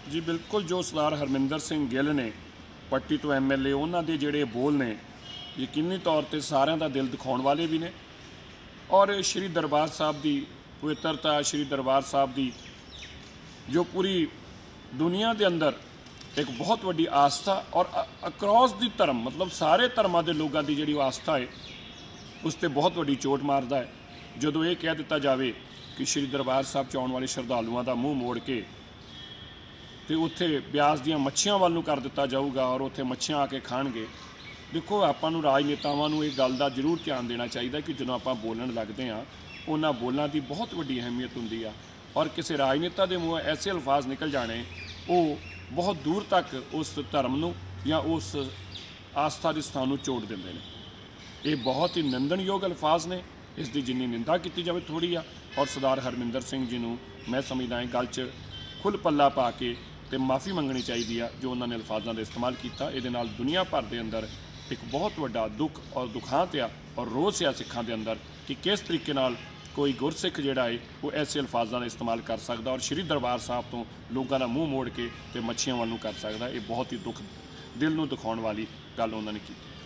जी बिल्कुल, जो सरदार हरमिंदर सिंह गिल ने पट्टी तो MLA उन्होंने दे जिहड़े बोल ने यकीनी तौर पर सारिਆਂ ਦਾ दिल दिखाने वाले भी ने। और श्री दरबार साहब की पवित्रता, श्री दरबार साहब की जो पूरी दुनिया के अंदर एक बहुत वड्डी आस्था और अक्रॉस दी धर्म मतलब सारे धर्मां दे लोगों की जिहड़ी आस्था है उस पर बहुत वड्डी चोट मारदा है जदों ये कह दिता जाए कि श्री दरबार साहब च आउण वाले श्रद्धालुओं का मूँह मोड़ के तो उत्थे ब्यास दियां मच्छियां वाल नूं कर दिता जाऊगा और उत्थे मच्छियां आके खाणगे। देखो आपां नूं राजनेतावां नूं इस गल दा जरूर ध्यान देना चाहिए कि जदों आपां बोलण लगदे हाँ उन्हां बोलां दी बहुत वड्डी अहमियत हुंदी आ और किसी राजनेता के मूँह ऐसे अल्फाज निकल जाने वो बहुत दूर तक उस धर्म नूं या उस आस्था के स्थान नूं चोट दिंदे ने। ये बहुत ही निंदणयोग अल्फाज ने, इसकी जिन्नी निंदा की जाए थोड़ी आ। और सरदार हरमिंदर सिंह जी नूं मैं समझदा गल च खुल पल्ला पा के तो माफ़ी मंगनी चाहिए आ जो उन्होंने अल्फाजों का इस्तेमाल किया। ये दुनिया भर के अंदर एक बहुत वड्डा दुख और दुखांत आ और रोस आ सिखां के अंदर कि किस तरीके नाल कोई गुरसिख जिहड़ा है वो ऐसे अल्फाजों का इस्तेमाल कर सकता और श्री दरबार साहब तो लोगों का मूँह मोड़ के तो मच्छियां वाल नूं कर सकता। ये बहुत ही दुख दिल नूं दिखाउण वाली गल उन्होंने की।